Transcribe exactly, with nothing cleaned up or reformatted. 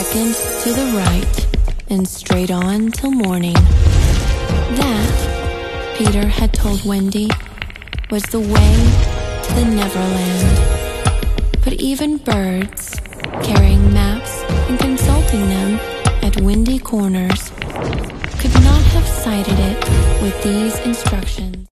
second to the right, and straight on till morning. That, Peter had told Wendy, was the way to the Neverland. But even birds, carrying maps and consulting them at windy corners, could not have sighted it with these instructions.